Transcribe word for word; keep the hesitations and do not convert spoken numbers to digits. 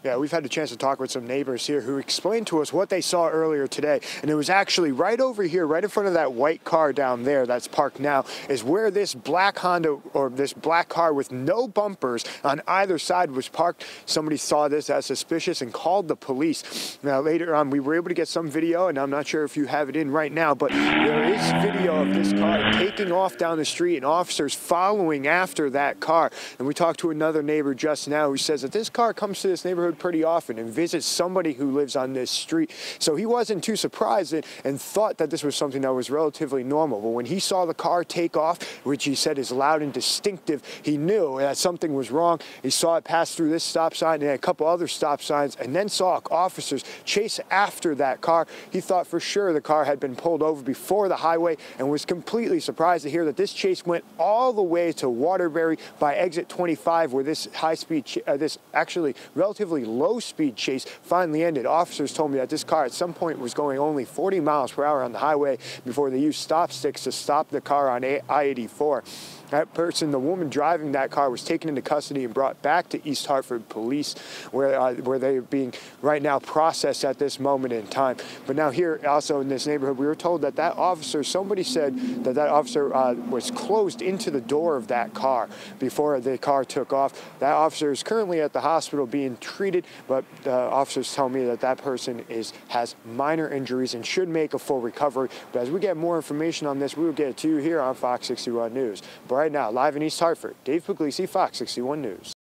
Yeah, we've had the chance to talk with some neighbors here who explained to us what they saw earlier today. And it was actually right over here, right in front of that white car down there that's parked now, is where this black Honda or this black car with no bumpers on either side was parked. Somebody saw this as suspicious and called the police. Now, later on, we were able to get some video, and I'm not sure if you have it in right now, but there is video of this car taking off down the street and officers following after that car. And we talked to another neighbor just now who says that this car comes to this neighborhood pretty often and visits somebody who lives on this street. So he wasn't too surprised and thought that this was something that was relatively normal. But when he saw the car take off, which he said is loud and distinctive, he knew that something was wrong. He saw it pass through this stop sign and a couple other stop signs, and then saw officers chase after that car. He thought for sure the car had been pulled over before the highway and was completely surprised to hear that this chase went all the way to Waterbury by exit twenty-five, where this high-speed, uh, this actually relatively low-speed chase finally ended. Officers told me that this car at some point was going only forty miles per hour on the highway before they used stop sticks to stop the car on I eighty-four. That person, the woman driving that car, was taken into custody and brought back to East Hartford Police, where uh, where they are being right now processed at this moment in time. But now here, also in this neighborhood, we were told that that officer, somebody said that that officer uh, was closed into the door of that car before the car took off. That officer is currently at the hospital being treated, but the officers tell me that that person is has minor injuries and should make a full recovery. But as we get more information on this, we will get it to you here on Fox sixty-one News. But right now, live in East Hartford, Dave Puglisi, Fox sixty-one News.